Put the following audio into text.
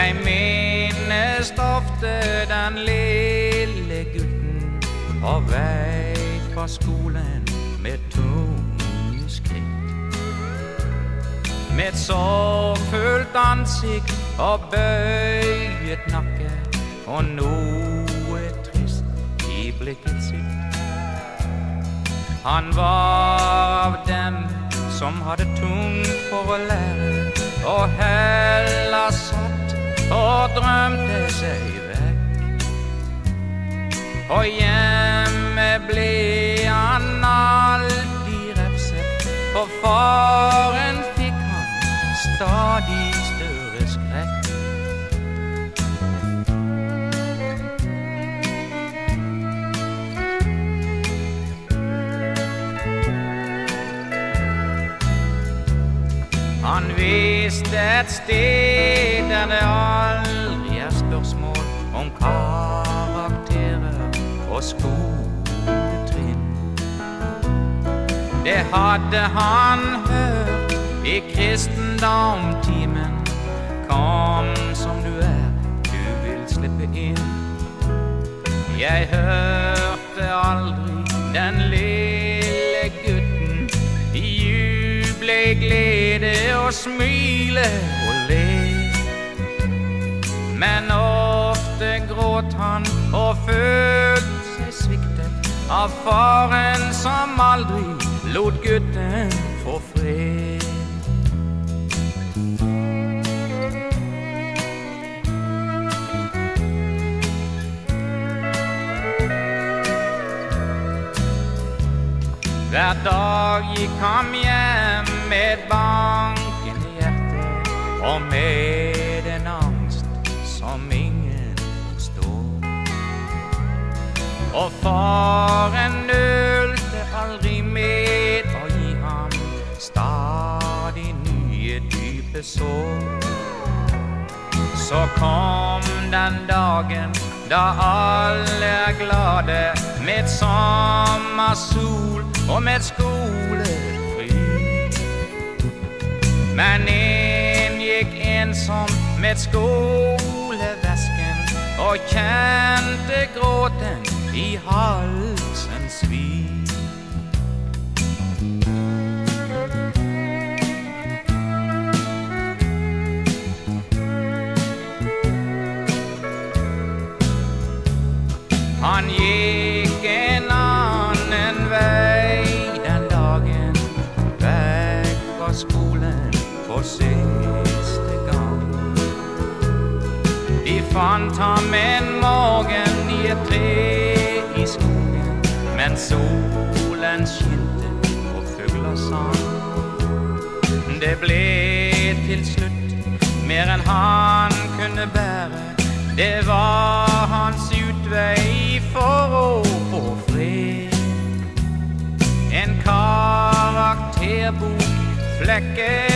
Jeg minnes ofte den lille gutten på vei fra skolen med tunge skritt, med et sorgfullt ansikt og bøyet nakke og noe trist i blikket sitt. Han var av dem som hadde tungt for å lære, og heller satt og drømte seg vekk. Og hjemme ble han alltid refset, for faren fikk han stadig større skrekk. Han visste et sted der det aldri spørsmål om karakterer og skoletrinn. Det hadde han hørt i kristendomstimen. Kom som du vil slippe inn. Jeg hørte aldri den lille gutten juble, glede og smile og le. Men ofte gråt han og følte seg sviktet av faren som aldri lot gutten få fred. Hver dag gikk han hjem med et bankende hjerte og med en angst som ingen forstår. Og faren nølte aldri med å gi ham stadig nye dype sår. Så kom den dagen da alle glade, med sommersol og med skolefri. Men en gikk ensom med skolevesken og kjente gråten i halsen svi. Han gikk en annen vei den dagen, vekk fra skolen for siste gang. De fant ham en morgen i et tre i skogen, mens solen skinte og fugler sang. Det ble til slutt mer enn han kunne bære. Det var hans utvei for å få fred. En karakterbok flekket